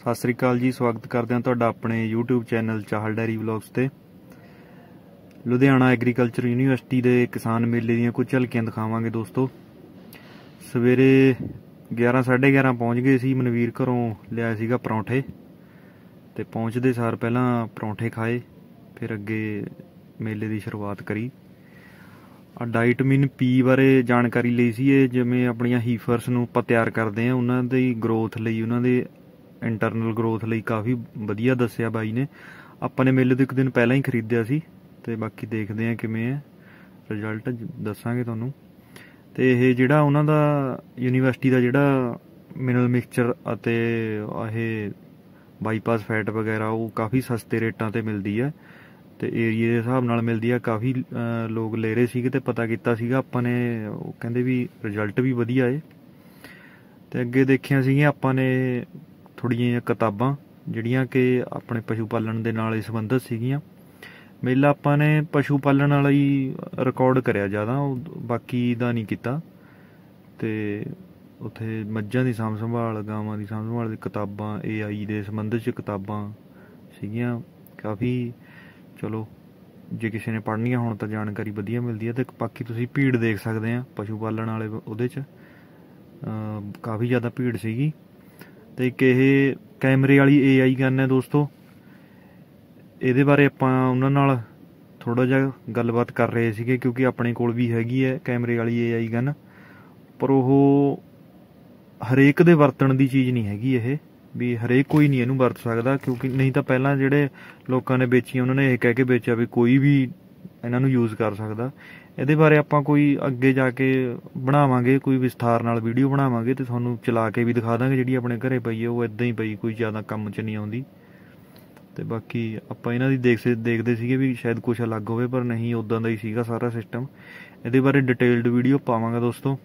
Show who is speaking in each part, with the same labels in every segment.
Speaker 1: ਸਤਿ ਸ੍ਰੀ ਅਕਾਲ ਜੀ। ਸਵਾਗਤ ਕਰਦੇ ਹਾਂ ਤੁਹਾਡਾ ਆਪਣੇ YouTube channel Chahal dairy vlogs ਤੇ। ਲੁਧਿਆਣਾ ਐਗਰੀਕਲਚਰ ਯੂਨੀਵਰਸਿਟੀ ਦੇ ਕਿਸਾਨ ਮੇਲੇ ਦੀਆਂ ਕੁਝ ਝਲਕੀਆਂ ਦਿਖਾਵਾਂਗੇ ਦੋਸਤੋ। ਸਵੇਰੇ 11:30 ਪਹੁੰਚ ਗਏ ਸੀ। ਮਨਵੀਰ ਘਰੋਂ ਲਿਆਇਆ ਸੀਗਾ ਪਰੌਂਠੇ, ਤੇ ਪਹੁੰਚਦੇ ਸਾਰ ਪਹਿਲਾਂ ਪਰੌਂਠੇ ਖਾਏ, ਫਿਰ ਅੱਗੇ ਮੇਲੇ ਦੀ ਸ਼ੁਰੂਆਤ ਕਰੀ। ਡਾਈਟਮਿਨ ਪੀ ਬਾਰੇ ਜਾਣਕਾਰੀ ਲਈ ਸੀ। ਇਹ ਜਿਵੇਂ ਆਪਣੀਆਂ ਹੀਫਰਸ ਨੂੰ ਆਪਾਂ ਤਿਆਰ ਕਰਦੇ ਹਾਂ, ਉਹਨਾਂ ਦੀ ਗਰੋਥ ਲਈ, ਉਹਨਾਂ ਦੇ ਇੰਟਰਨਲ ਗਰੋਥ ਲਈ ਕਾਫੀ ਵਧੀਆ ਦੱਸਿਆ ਬਾਈ ਨੇ। ਆਪਾਂ ਨੇ ਮੇਲੇ ਤੋਂ ਇੱਕ ਦਿਨ ਪਹਿਲਾਂ ਹੀ ਖਰੀਦਿਆ ਸੀ, ਤੇ ਬਾਕੀ ਦੇਖਦੇ ਹਾਂ ਕਿਵੇਂ ਹੈ ਰਿਜ਼ਲਟ, ਦੱਸਾਂਗੇ ਤੁਹਾਨੂੰ। ਤੇ ਇਹ ਜਿਹੜਾ ਉਹਨਾਂ ਦਾ ਯੂਨੀਵਰਸਿਟੀ ਦਾ ਜਿਹੜਾ ਮਿਨਰਲ ਮਿਕਸਚਰ ਅਤੇ ਇਹ ਬਾਈਪਾਸ ਫੈਟ ਵਗੈਰਾ, ਉਹ ਕਾਫੀ ਸਸਤੇ ਰੇਟਾਂ ਤੇ ਮਿਲਦੀ ਹੈ ਤੇ ਏਰੀਏ ਦੇ ਹਿਸਾਬ ਨਾਲ ਮਿਲਦੀ ਆ। ਕਾਫੀ ਲੋਕ ਲੈ ਰਹੇ ਸੀਗੇ ਤੇ ਪਤਾ ਕੀਤਾ ਸੀਗਾ ਆਪਾਂ ਨੇ, ਉਹ ਕਹਿੰਦੇ ਵੀ ਰਿਜ਼ਲਟ ਵੀ ਵਧੀਆ ਏ। ਤੇ ਅੱਗੇ ਦੇਖਿਆ ਸੀਗੀਆਂ ਆਪਾਂ ਨੇ ਥੋੜ੍ਹੀਆਂ ਜਿਹੀਆਂ ਕਿਤਾਬਾਂ ਜਿਹੜੀਆਂ ਕਿ ਆਪਣੇ ਪਸ਼ੂ ਪਾਲਣ ਦੇ ਨਾਲ ਹੀ ਸੰਬੰਧਿਤ ਸੀਗੀਆਂ। ਮੇਲਾ ਆਪਾਂ ਨੇ ਪਸ਼ੂ ਪਾਲਣ ਵਾਲਾ ਹੀ ਰਿਕਾਰਡ ਕਰਿਆ ਜ਼ਿਆਦਾ, ਉਹ ਬਾਕੀ ਦਾ ਨਹੀਂ ਕੀਤਾ। ਤੇ ਉੱਥੇ ਮੱਝਾਂ ਦੀ ਸਾਂਭ ਸੰਭਾਲ, ਗਾਵਾਂ ਦੀ ਸਾਂਭ ਸੰਭਾਲ ਦੀ ਕਿਤਾਬਾਂ, AI ਦੇ ਸੰਬੰਧਿਤ 'ਚ ਕਿਤਾਬਾਂ ਸੀਗੀਆਂ ਕਾਫੀ। ਚਲੋ, ਜੇ ਕਿਸੇ ਨੇ ਪੜ੍ਹਨੀਆਂ ਹੋਣ ਤਾਂ ਜਾਣਕਾਰੀ ਵਧੀਆ ਮਿਲਦੀ ਹੈ। ਅਤੇ ਬਾਕੀ ਤੁਸੀਂ ਭੀੜ ਦੇਖ ਸਕਦੇ ਆ ਪਸ਼ੂ ਪਾਲਣ ਵਾਲੇ, ਉਹਦੇ 'ਚ ਕਾਫੀ ਜ਼ਿਆਦਾ ਭੀੜ ਸੀਗੀ। ਅਤੇ ਇੱਕ ਇਹ ਕੈਮਰੇ ਵਾਲੀ AI ਗਨ ਹੈ ਦੋਸਤੋ, ਇਹਦੇ ਬਾਰੇ ਆਪਾਂ ਉਹਨਾਂ ਨਾਲ ਥੋੜ੍ਹਾ ਜਿਹਾ ਗੱਲਬਾਤ ਕਰ ਰਹੇ ਸੀਗੇ, ਕਿਉਂਕਿ ਆਪਣੇ ਕੋਲ ਵੀ ਹੈਗੀ ਹੈ ਕੈਮਰੇ ਵਾਲੀ AI ਗਨ, ਪਰ ਉਹ ਹਰੇਕ ਦੇ ਵਰਤਣ ਦੀ ਚੀਜ਼ ਨਹੀਂ ਹੈਗੀ ਇਹ, ਵੀ ਹਰੇਕ ਕੋਈ ਨਹੀਂ ਇਹਨੂੰ ਵਰਤ ਸਕਦਾ। ਕਿਉਂਕਿ ਨਹੀਂ ਤਾਂ ਪਹਿਲਾਂ ਜਿਹੜੇ ਲੋਕਾਂ ਨੇ ਵੇਚੀਆਂ, ਉਹਨਾਂ ਨੇ ਇਹ ਕਹਿ ਕੇ ਵੇਚਿਆ ਵੀ ਕੋਈ ਵੀ ਇਹਨਾਂ ਨੂੰ ਯੂਜ਼ ਕਰ ਸਕਦਾ। ਇਹਦੇ ਬਾਰੇ ਆਪਾਂ ਕੋਈ ਅੱਗੇ ਜਾ ਕੇ ਬਣਾਵਾਂਗੇ, ਕੋਈ ਵਿਸਥਾਰ ਨਾਲ ਵੀਡੀਓ ਬਣਾਵਾਂਗੇ ਤੇ ਤੁਹਾਨੂੰ ਚਲਾ ਕੇ ਵੀ ਦਿਖਾ ਦਾਂਗੇ। ਜਿਹੜੀ ਆਪਣੇ ਘਰੇ ਪਈ ਹੈ ਉਹ ਇੱਦਾਂ ਹੀ ਪਈ, ਕੋਈ ਜ਼ਿਆਦਾ ਕੰਮ 'ਚ ਨਹੀਂ ਆਉਂਦੀ। ਤੇ ਬਾਕੀ ਆਪਾਂ ਇਹਨਾਂ ਦੀ ਦੇਖਦੇ ਸੀਗੇ ਵੀ ਸ਼ਾਇਦ ਕੁਛ ਅਲੱਗ ਹੋਵੇ, ਪਰ ਨਹੀਂ, ਉੱਦਾਂ ਦਾ ਹੀ ਸੀਗਾ ਸਾਰਾ ਸਿਸਟਮ। ਇਹਦੇ ਬਾਰੇ ਡਿਟੇਲਡ ਵੀਡੀਓ ਪਾਵਾਂਗਾ ਦੋਸਤੋ।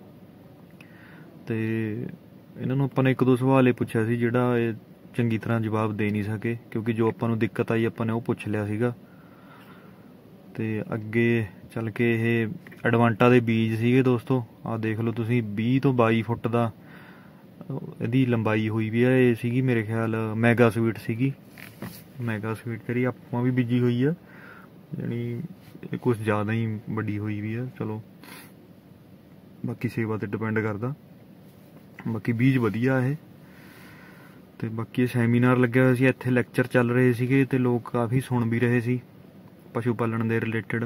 Speaker 1: ਤੇ ਇਹਨਾਂ ਨੂੰ ਆਪਾਂ ਨੇ ਇੱਕ ਦੋ ਸਵਾਲ ਇਹ ਪੁੱਛਿਆ ਸੀ ਜਿਹੜਾ ਇਹ ਚੰਗੀ ਤਰ੍ਹਾਂ ਜਵਾਬ ਦੇ ਨਹੀਂ ਸਕੇ, ਕਿਉਂਕਿ ਜੋ ਆਪਾਂ ਨੂੰ ਦਿੱਕਤ ਆਈ ਆਪਾਂ ਨੇ ਉਹ ਪੁੱਛ ਲਿਆ ਸੀਗਾ। ਤੇ ਅੱਗੇ ਚੱਲ ਕੇ ਇਹ ਐਡਵਾਂਟਾ ਦੇ ਬੀਜ ਸੀਗੇ ਦੋਸਤੋ। ਆਹ ਦੇਖ ਲਓ ਤੁਸੀਂ, 20 ਤੋਂ 22 ਫੁੱਟ ਦਾ ਇਹਦੀ ਲੰਬਾਈ ਹੋਈ ਵੀ ਹੈ। ਇਹ ਸੀਗੀ ਮੇਰੇ ਖਿਆਲ ਮੈਗਾ ਸਵੀਟ ਸੀਗੀ, ਮੈਗਾ ਸਵੀਟ ਜਿਹੜੀ ਆਪਾਂ ਵੀ ਬੀਜੀ ਹੋਈ ਆ, ਜਾਣੀ ਇਹ ਕੁਛ ਜ਼ਿਆਦਾ ਹੀ ਵੱਡੀ ਹੋਈ ਵੀ ਆ। ਚਲੋ, ਬਾਕੀ ਸੇਵਾ 'ਤੇ ਡਿਪੈਂਡ ਕਰਦਾ। ਬਾਕੀ ਬੀਜ ਵਧੀਆ ਇਹ। ਤੇ ਬਾਕੀ ਸੈਮੀਨਾਰ ਲੱਗਿਆ ਹੋਇਆ ਸੀ, ਇੱਥੇ ਲੈਕਚਰ ਚੱਲ ਰਹੇ ਸੀਗੇ ਤੇ ਲੋਕ ਕਾਫੀ ਸੁਣ ਵੀ ਰਹੇ ਸੀ ਪਸ਼ੂ ਪਾਲਣ ਦੇ ਰਿਲੇਟਡ।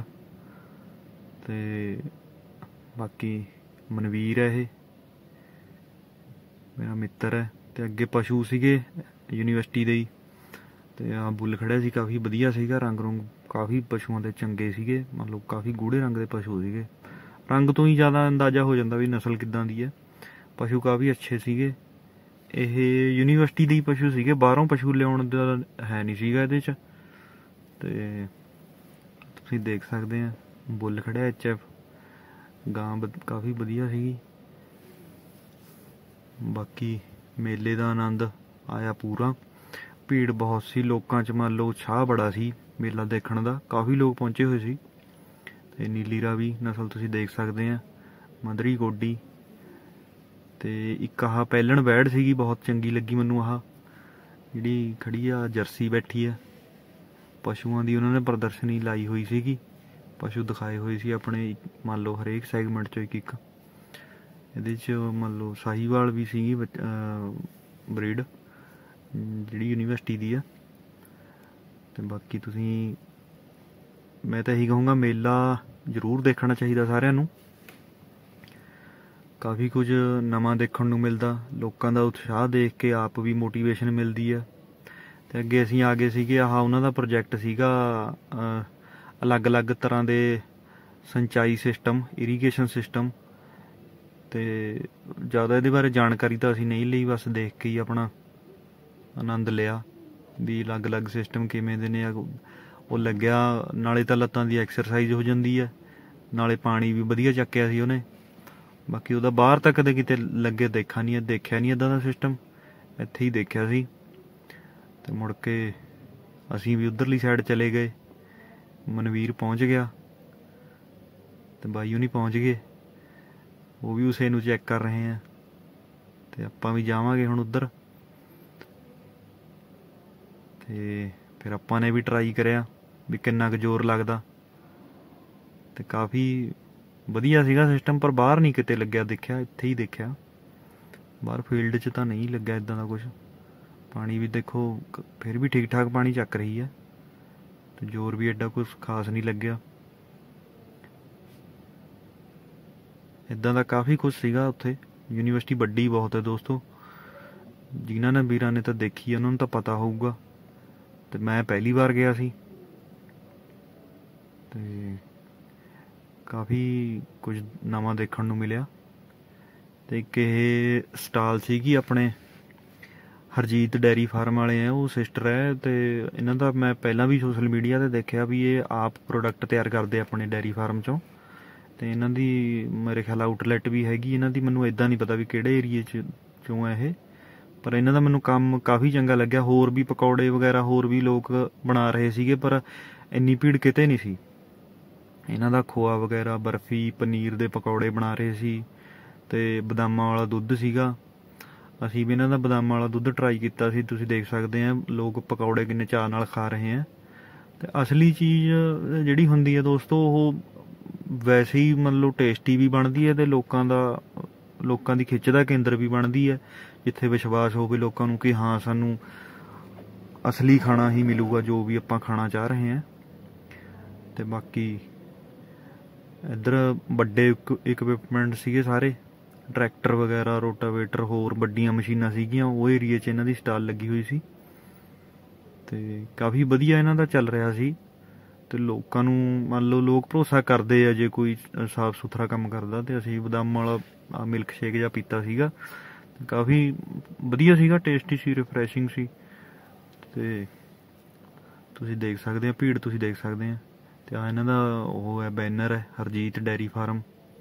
Speaker 1: ਤੇ ਬਾਕੀ ਮਨਵੀਰ ਹੈ, ਇਹ ਮੇਰਾ ਮਿੱਤਰ ਹੈ। ਤੇ ਅੱਗੇ ਪਸ਼ੂ ਸੀਗੇ ਯੂਨੀਵਰਸਿਟੀ ਦੇ ਹੀ, ਤੇ ਆਹ ਬੁੱਲ ਖੜਿਆ ਸੀ, ਕਾਫੀ ਵਧੀਆ ਸੀਗਾ। ਰੰਗ ਰੁੰਗ ਕਾਫੀ ਪਸ਼ੂਆਂ ਦੇ ਚੰਗੇ ਸੀਗੇ, ਮਤਲਬ ਕਾਫੀ ਗੂੜ੍ਹੇ ਰੰਗ ਦੇ ਪਸ਼ੂ ਸੀਗੇ। ਰੰਗ ਤੋਂ ਹੀ ਜ਼ਿਆਦਾ ਅੰਦਾਜ਼ਾ ਹੋ ਜਾਂਦਾ ਵੀ ਨਸਲ ਕਿੱਦਾਂ ਦੀ ਹੈ। ਪਸ਼ੂ ਕਾਫੀ ਅੱਛੇ ਸੀਗੇ। ਇਹ ਯੂਨੀਵਰਸਿਟੀ ਦੇ ਹੀ ਪਸ਼ੂ ਸੀਗੇ, ਬਾਹਰੋਂ ਪਸ਼ੂ ਲਿਆਉਣ ਦਾ ਹੈ ਨਹੀਂ ਸੀਗਾ ਇਹਦੇ 'ਚ। ਤੇ ਤੁਸੀਂ ਦੇਖ ਸਕਦੇ ਆ ਬੁੱਲ ਖੜਿਆ HF, ਗਾਂ ਕਾਫੀ ਵਧੀਆ ਸੀਗੀ। ਬਾਕੀ ਮੇਲੇ ਦਾ ਆਨੰਦ ਆਇਆ ਪੂਰਾ, ਭੀੜ ਬਹੁਤ ਸੀ ਲੋਕਾਂ 'ਚ, ਮੰਨ ਲਓ ਉਤਸ਼ਾਹ ਬੜਾ ਸੀ ਮੇਲਾ ਦੇਖਣ ਦਾ, ਕਾਫੀ ਲੋਕ ਪਹੁੰਚੇ ਹੋਏ ਸੀ। ਤੇ ਨੀਲੀ ਰਾਵੀ ਨਸਲ ਤੁਸੀਂ ਦੇਖ ਸਕਦੇ ਆ, ਮਧਰੀ ਗੋਡੀ। ਤੇ ਇੱਕ ਆਹ ਪਹਿਲਣ ਵੈੜ ਸੀਗੀ, ਬਹੁਤ ਚੰਗੀ ਲੱਗੀ ਮੈਨੂੰ। ਆਹ ਜਿਹੜੀ ਖੜੀ ਆ ਜਰਸੀ ਬੈਠੀ ਆ ਪਸ਼ੂਆਂ ਦੀ, ਉਹਨਾਂ ਨੇ ਪ੍ਰਦਰਸ਼ਨੀ ਲਾਈ ਹੋਈ ਸੀਗੀ, ਪਸ਼ੂ ਦਿਖਾਏ ਹੋਏ ਸੀ ਆਪਣੇ, ਮੰਨ ਲਓ ਹਰੇਕ ਸੈਗਮੈਂਟ 'ਚੋਂ ਇੱਕ। ਇਹਦੇ 'ਚ ਮੰਨ ਲਓ ਸਾਹੀਵਾਲ ਵੀ ਸੀਗੀ ਬਰੀਡ, ਜਿਹੜੀ ਯੂਨੀਵਰਸਿਟੀ ਦੀ ਆ। ਤੇ ਬਾਕੀ ਤੁਸੀਂ, ਮੈਂ ਤਾਂ ਇਹੀ ਕਹੂੰਗਾ ਮੇਲਾ ਜ਼ਰੂਰ ਦੇਖਣਾ ਚਾਹੀਦਾ ਸਾਰਿਆਂ ਨੂੰ। ਕਾਫੀ ਕੁਝ ਨਵਾਂ ਦੇਖਣ ਨੂੰ ਮਿਲਦਾ, ਲੋਕਾਂ ਦਾ ਉਤਸ਼ਾਹ ਦੇਖ ਕੇ ਆਪ ਵੀ ਮੋਟੀਵੇਸ਼ਨ ਮਿਲਦੀ ਆ। ਤੇ ਅੱਗੇ ਅਸੀਂ ਆ ਗਏ ਸੀਗੇ, ਆਹ ਉਹਨਾਂ ਦਾ ਪ੍ਰੋਜੈਕਟ ਸੀਗਾ, ਅਲੱਗ-ਅਲੱਗ ਤਰ੍ਹਾਂ ਦੇ ਸਿੰਚਾਈ ਸਿਸਟਮ, ਇਰੀਗੇਸ਼ਨ ਸਿਸਟਮ। ਤੇ ਜ਼ਿਆਦਾ ਇਹਦੇ ਬਾਰੇ ਜਾਣਕਾਰੀ ਤਾਂ ਅਸੀਂ ਨਹੀਂ ਲਈ, ਬਸ ਦੇਖ ਕੇ ਹੀ ਆਪਣਾ ਆਨੰਦ ਲਿਆ ਵੀ ਅਲੱਗ-ਅਲੱਗ ਸਿਸਟਮ ਕਿਵੇਂ ਦੇ ਨੇ। ਉਹ ਲੱਗਿਆ, ਨਾਲੇ ਤਾਂ ਲੱਤਾਂ ਦੀ ਐਕਸਰਸਾਈਜ਼ ਹੋ ਜਾਂਦੀ ਹੈ, ਨਾਲੇ ਪਾਣੀ ਵੀ ਵਧੀਆ ਚੱਕਿਆ ਸੀ ਉਹਨੇ। ਬਾਕੀ ਉਹਦਾ ਬਾਹਰ ਤਾਂ ਕਦੇ ਕਿਤੇ ਲੱਗੇ ਦੇਖਿਆ ਨਹੀਂ ਇੱਦਾਂ ਦਾ ਸਿਸਟਮ, ਇੱਥੇ ਹੀ ਦੇਖਿਆ ਸੀ। ਤੇ ਮੁੜ ਕੇ ਅਸੀਂ ਵੀ ਉੱਧਰਲੀ ਸਾਈਡ ਚਲੇ ਗਏ। ਮਨਵੀਰ ਪਹੁੰਚ ਗਿਆ ਤੇ ਬਾਈ ਉਹ ਨਹੀਂ ਪਹੁੰਚ ਗਏ, ਉਹ ਵੀ ਉਸੇ ਨੂੰ ਚੈੱਕ ਕਰ ਰਹੇ ਆ। ਤੇ ਆਪਾਂ ਵੀ ਜਾਵਾਂਗੇ ਹੁਣ ਉੱਧਰ। ਤੇ ਫਿਰ ਆਪਾਂ ਨੇ ਵੀ ਟਰਾਈ ਕਰਿਆ ਵੀ ਕਿੰਨਾ ਕੁ ਜ਼ੋਰ ਲੱਗਦਾ, ਤੇ ਕਾਫੀ ਵਧੀਆ ਸੀਗਾ ਸਿਸਟਮ। ਪਰ ਬਾਹਰ ਨਹੀਂ ਕਿਤੇ ਲੱਗਿਆ, ਦੇਖਿਆ ਇੱਥੇ ਹੀ ਦੇਖਿਆ, ਬਾਹਰ ਫੀਲਡ 'ਚ ਤਾਂ ਨਹੀਂ ਲੱਗਿਆ ਇੱਦਾਂ ਦਾ ਕੁਛ। ਪਾਣੀ ਵੀ ਦੇਖੋ ਫਿਰ ਵੀ ਠੀਕ ਠਾਕ ਪਾਣੀ ਚੱਕ ਰਹੀ ਹੈ, ਤੇ ਜ਼ੋਰ ਵੀ ਐਡਾ ਕੁਛ ਖਾਸ ਨਹੀਂ ਲੱਗਿਆ। ਇੱਦਾਂ ਦਾ ਕਾਫੀ ਕੁਛ ਸੀਗਾ ਉੱਥੇ। ਯੂਨੀਵਰਸਿਟੀ ਵੱਡੀ ਬਹੁਤ ਹੈ ਦੋਸਤੋ, ਜਿਨ੍ਹਾਂ ਨੇ ਵੀਰਾਂ ਨੇ ਤਾਂ ਦੇਖੀ ਉਹਨਾਂ ਨੂੰ ਤਾਂ ਪਤਾ ਹੋਊਗਾ, ਤੇ ਮੈਂ ਪਹਿਲੀ ਵਾਰ ਗਿਆ ਸੀ, ਤੇ ਕਾਫੀ ਕੁਝ ਨਵਾਂ ਦੇਖਣ ਨੂੰ ਮਿਲਿਆ। ਤੇ ਇੱਕ ਇਹ ਸਟਾਲ ਸੀਗੀ ਆਪਣੇ ਹਰਜੀਤ ਡੈਰੀ ਫਾਰਮ ਵਾਲੇ ਆ, ਉਹ ਸਿਸਟਰ ਹੈ, ਤੇ ਇਹਨਾਂ ਦਾ ਮੈਂ ਪਹਿਲਾਂ ਵੀ ਸੋਸ਼ਲ ਮੀਡੀਆ 'ਤੇ ਦੇਖਿਆ ਵੀ ਇਹ ਆਪ ਪ੍ਰੋਡਕਟ ਤਿਆਰ ਕਰਦੇ ਆਪਣੇ ਡੈਰੀ ਫਾਰਮ 'ਚੋਂ। ਤੇ ਇਹਨਾਂ ਦੀ ਮੇਰੇ ਖਿਆਲ ਆਊਟਲੈਟ ਵੀ ਹੈਗੀ ਇਹਨਾਂ ਦੀ, ਮੈਨੂੰ ਇੱਦਾਂ ਨਹੀਂ ਪਤਾ ਵੀ ਕਿਹੜੇ ਏਰੀਏ 'ਚੋਂ ਹੈ ਇਹ, ਪਰ ਇਹਨਾਂ ਦਾ ਮੈਨੂੰ ਕੰਮ ਕਾਫੀ ਚੰਗਾ ਲੱਗਿਆ। ਹੋਰ ਵੀ ਪਕੌੜੇ ਵਗੈਰਾ ਹੋਰ ਵੀ ਲੋਕ ਬਣਾ ਰਹੇ ਸੀਗੇ, ਪਰ ਇੰਨੀ ਭੀੜ ਕਿਤੇ ਨਹੀਂ ਸੀ। ਇਹਨਾਂ ਦਾ ਖੋਆ ਵਗੈਰਾ, ਬਰਫੀ, ਪਨੀਰ ਦੇ ਪਕੌੜੇ ਬਣਾ ਰਹੇ ਸੀ, ਤੇ ਬਦਾਮਾਂ ਵਾਲਾ ਦੁੱਧ ਸੀਗਾ। ਅਸੀਂ ਵੀ ਇਹਨਾਂ ਦਾ ਬਦਾਮਾਂ ਵਾਲਾ ਦੁੱਧ ਟਰਾਈ ਕੀਤਾ ਸੀ, ਤੁਸੀਂ ਦੇਖ ਸਕਦੇ ਆ ਲੋਕ ਪਕੌੜੇ ਕਿੰਨੇ ਚਾਅ ਨਾਲ ਖਾ ਰਹੇ ਆ। ਤੇ ਅਸਲੀ ਚੀਜ਼ ਜਿਹੜੀ ਹੁੰਦੀ ਹੈ ਦੋਸਤੋ, ਉਹ ਵੈਸੇ ਹੀ ਮਤਲਬ ਟੇਸਟੀ ਵੀ ਬਣਦੀ ਹੈ, ਤੇ ਲੋਕਾਂ ਦੀ ਖਿੱਚ ਦਾ ਕੇਂਦਰ ਵੀ ਬਣਦੀ ਹੈ, ਜਿੱਥੇ ਵਿਸ਼ਵਾਸ ਹੋਵੇ ਲੋਕਾਂ ਨੂੰ ਕਿ ਹਾਂ ਸਾਨੂੰ ਅਸਲੀ ਖਾਣਾ ਹੀ ਮਿਲੂਗਾ ਜੋ ਵੀ ਆਪਾਂ ਖਾਣਾ ਚਾਹ ਰਹੇ ਹਾਂ। ਤੇ ਬਾਕੀ ਇੱਧਰ ਵੱਡੇ ਇਕਵਿਪਮੈਂਟ ਸੀਗੇ ਸਾਰੇ, ਟਰੈਕਟਰ ਵਗੈਰਾ, ਰੋਟਾਵੇਟਰ, ਹੋਰ ਵੱਡੀਆਂ ਮਸ਼ੀਨਾਂ ਸੀਗੀਆਂ, ਉਹ ਏਰੀਏ 'ਚ ਇਹਨਾਂ ਦੀ ਸਟਾਲ ਲੱਗੀ ਹੋਈ ਸੀ, ਤੇ ਕਾਫੀ ਵਧੀਆ ਇਹਨਾਂ ਦਾ ਚੱਲ ਰਿਹਾ ਸੀ। ਤੇ ਲੋਕਾਂ ਨੂੰ ਮੰਨ ਲਓ ਲੋਕ ਭਰੋਸਾ ਕਰਦੇ ਆ ਜੇ ਕੋਈ ਸਾਫ ਸੁਥਰਾ ਕੰਮ ਕਰਦਾ। ਤੇ ਅਸੀਂ ਬਦਾਮ ਵਾਲਾ ਮਿਲਕ ਸ਼ੇਕ ਜਿਹਾ ਪੀਤਾ ਸੀਗਾ, ਕਾਫੀ ਵਧੀਆ ਸੀਗਾ, ਟੇਸਟੀ ਸੀ, ਰਿਫਰੈਸ਼ਿੰਗ ਸੀ। ਤੇ ਤੁਸੀਂ ਦੇਖ ਸਕਦੇ ਆ ਭੀੜ, ਤੁਸੀਂ ਦੇਖ ਸਕਦੇ ਆ। ਤੇ ਆ ਇਹਨਾਂ ਦਾ ਉਹ ਹੈ ਬੈਨਰ ਹੈ, ਹਰਜੀਤ ਡੈਰੀ ਫਾਰਮ।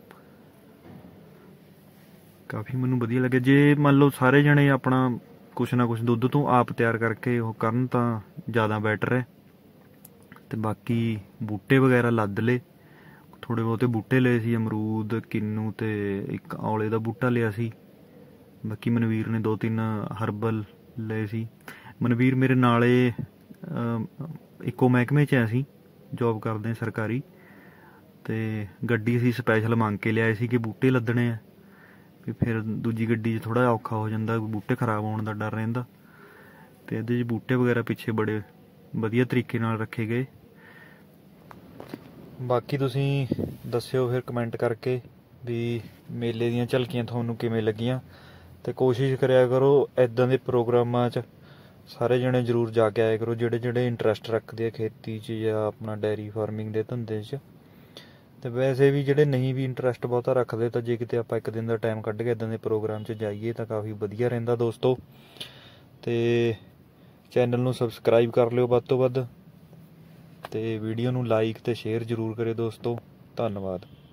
Speaker 1: ਕਾਫੀ ਮੈਨੂੰ ਵਧੀਆ ਲੱਗਿਆ। ਜੇ ਮੰਨ ਲਓ ਸਾਰੇ ਜਣੇ ਆਪਣਾ ਕੁਛ ਨਾ ਕੁਛ ਦੁੱਧ ਤੋਂ ਆਪ ਤਿਆਰ ਕਰਕੇ ਉਹ ਕਰਨ ਤਾਂ ਜ਼ਿਆਦਾ ਬੈਟਰ ਹੈ। ਤੇ ਬਾਕੀ ਬੂਟੇ ਵਗੈਰਾ ਲੱਦ ਲਏ, ਥੋੜ੍ਹੇ ਬਹੁਤੇ ਬੂਟੇ ਲਏ ਸੀ, ਅਮਰੂਦ, ਕਿੰਨੂ ਤੇ ਇੱਕ ਔਲੇ ਦਾ ਬੂਟਾ ਲਿਆ ਸੀ। ਬਾਕੀ ਮਨਵੀਰ ਨੇ 2-3 ਹਰਬਲ ਲਏ ਸੀ। ਮਨਵੀਰ ਮੇਰੇ ਨਾਲੇ ਇੱਕੋ ਮਹਿਕਮੇ 'ਚ ਅਸੀਂ ਜੋਬ ਕਰਦੇ ਹਾਂ ਸਰਕਾਰੀ, ਤੇ ਗੱਡੀ ਅਸੀਂ ਸਪੈਸ਼ਲ ਮੰਗ ਕੇ ਲਿਆਏ ਸੀ ਕਿ ਬੂਟੇ ਲੱਦਣੇ ਆ, ਵੀ ਫਿਰ ਦੂਜੀ ਗੱਡੀ 'ਚ ਥੋੜ੍ਹਾ ਔਖਾ ਹੋ ਜਾਂਦਾ, ਬੂਟੇ ਖਰਾਬ ਹੋਣ ਦਾ ਡਰ ਰਹਿੰਦਾ। ਤੇ ਇਹਦੇ 'ਚ ਬੂਟੇ ਵਗੈਰਾ ਪਿੱਛੇ ਬੜੇ ਵਧੀਆ ਤਰੀਕੇ ਨਾਲ ਰੱਖੇ ਗਏ। ਬਾਕੀ ਤੁਸੀਂ ਦੱਸਿਓ ਫਿਰ ਕਮੈਂਟ ਕਰਕੇ ਵੀ ਮੇਲੇ ਦੀਆਂ ਝਲਕੀਆਂ ਤੁਹਾਨੂੰ ਕਿਵੇਂ ਲੱਗੀਆਂ, ਤੇ ਕੋਸ਼ਿਸ਼ ਕਰਿਆ ਕਰੋ ਇੱਦਾਂ ਦੇ ਪ੍ਰੋਗਰਾਮਾਂ 'ਚ ਸਾਰੇ ਜਣੇ ਜ਼ਰੂਰ ਜਾ ਕੇ ਆਇਆ ਕਰੋ, ਜਿਹੜੇ ਇੰਟਰਸਟ ਰੱਖਦੇ ਆ ਖੇਤੀ 'ਚ ਜਾਂ ਆਪਣਾ ਡੈਰੀ ਫਾਰਮਿੰਗ ਦੇ ਧੰਦੇ 'ਚ। ਤੇ ਵੈਸੇ ਵੀ ਜਿਹੜੇ ਨਹੀਂ ਵੀ ਇੰਟਰਸਟ ਬਹੁਤਾ ਰੱਖਦੇ, ਤਾਂ ਜੇ ਕਿਤੇ ਆਪਾਂ ਇੱਕ ਦਿਨ ਦਾ ਟਾਈਮ ਕੱਢ ਕੇ ਇੱਦਾਂ ਦੇ ਪ੍ਰੋਗਰਾਮ 'ਚ ਜਾਈਏ ਤਾਂ ਕਾਫੀ ਵਧੀਆ ਰਹਿੰਦਾ ਦੋਸਤੋ। ਤੇ ਚੈਨਲ ਨੂੰ ਸਬਸਕ੍ਰਾਈਬ ਕਰ ਲਿਓ ਵੱਧ ਤੋਂ ਵੱਧ, ਤੇ ਵੀਡੀਓ ਨੂੰ ਲਾਈਕ ਤੇ ਸ਼ੇਅਰ ਜ਼ਰੂਰ ਕਰਿਓ ਦੋਸਤੋ। ਧੰਨਵਾਦ।